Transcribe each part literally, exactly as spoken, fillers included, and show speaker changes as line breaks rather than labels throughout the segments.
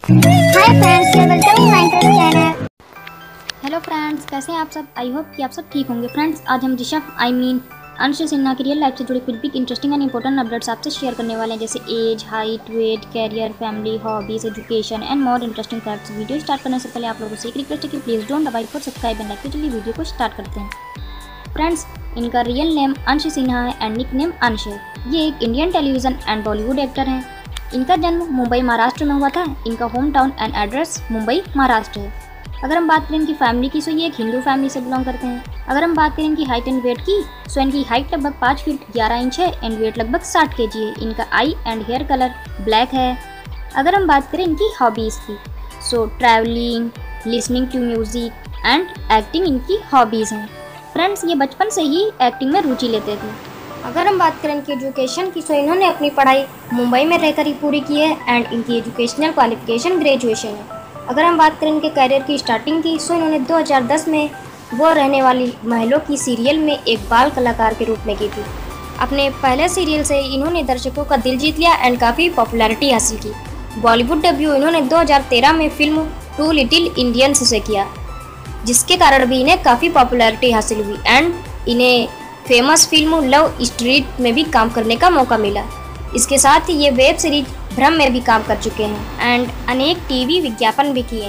Hi friends, welcome to my channel.
Hello friends, कैसे हैं आप सब। आई होप कि आप सब ठीक होंगे। फ्रेंड्स, आज हम ऋषभ आई मीन अंश सिन्हा की रियल लाइफ से जुड़े कुछ भी इंटरेस्टिंग एंड इंपॉर्टेंट अपडेट्स आपसे शेयर करने वाले हैं, जैसे age, height, weight, career, family, hobbies, education and more interesting facts. Video start करने से पहले आप लोगों से एक रिक्वेस्ट है कि please don't avoid for subscribe and like. तो चलिए वीडियो को स्टार्ट करते हैं। फ्रेंड्स, इनका रियल नेम अंश सिन्हा है एंड निक नेम अंश है। ये एक Indian television and Bollywood actor हैं। इनका जन्म मुंबई महाराष्ट्र में हुआ था। इनका home town and address Mumbai Maharashtra है। अगर हम बात करें इनकी फैमिली की, तो ये एक हिंदू फैमिली से बिलोंग करते हैं। अगर हम बात करें इनकी हाइट एंड वेट की, सो इनकी हाइट लगभग पाँच फीट ग्यारह इंच है एंड वेट लगभग साठ के जी है। इनका eye and hair colour black है। अगर हम बात करें इनकी हॉबीज़ की, so travelling, listening to music and acting इनकी हॉबीज़ हैं। फ्रेंड्स, ये बचपन से ही एक्टिंग में रुचि लेते थे। अगर हम बात करें इनकी एजुकेशन की, तो इन्होंने अपनी पढ़ाई मुंबई में रहकर ही पूरी की है एंड इनकी एजुकेशनल क्वालिफिकेशन ग्रेजुएशन है। अगर हम बात करें इनके करियर की स्टार्टिंग की, तो इन्होंने दो हज़ार दस में वो रहने वाली महलों की सीरियल में एक बाल कलाकार के रूप में की थी। अपने पहले सीरियल से इन्होंने दर्शकों का दिल जीत लिया एंड काफ़ी पॉपुलैरिटी हासिल की। बॉलीवुड डेब्यू इन्होंने दो हज़ार तेरह में फिल्म टू लिटिल इंडियंस से किया, जिसके कारण भी इन्हें काफ़ी पॉपुलैरिटी हासिल हुई एंड इन्हें फेमस फिल्म लव स्ट्रीट में भी काम करने का मौका मिला। इसके साथ ही ये वेब सीरीज भ्रम में भी काम कर चुके हैं एंड अनेक टीवी विज्ञापन भी किए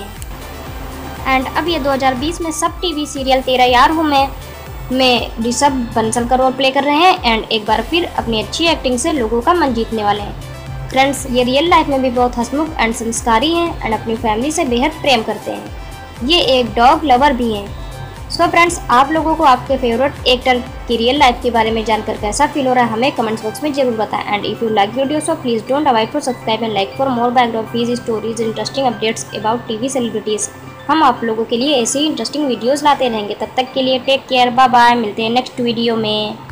हैं। एंड अब ये दो हज़ार बीस में सब टीवी सीरियल तेरा यार हूँ मैं में ऋषभ बंसल का रोल प्ले कर रहे हैं एंड एक बार फिर अपनी अच्छी एक्टिंग से लोगों का मन जीतने वाले हैं। फ्रेंड्स, ये रियल लाइफ में भी बहुत हंसमुख एंड संस्कारी हैं एंड अपनी फैमिली से बेहद प्रेम करते हैं। ये एक डॉग लवर भी हैं। सो फ्रेंड्स, आप लोगों को आपके फेवरेट एक्टर की रियल लाइफ के बारे में जानकर कैसा फील हो रहा है, हमें कमेंट्स बॉक्स में जरूर बताएं। And if you like video, so please don't avoid for subscribe and like for more background fees stories, interesting updates about TV celebrities. हम आप लोगों के लिए ऐसे ही इंटरेस्टिंग वीडियोस लाते रहेंगे। तब तक के लिए टेक केयर, बाय बाय। मिलते हैं नेक्स्ट वीडियो में।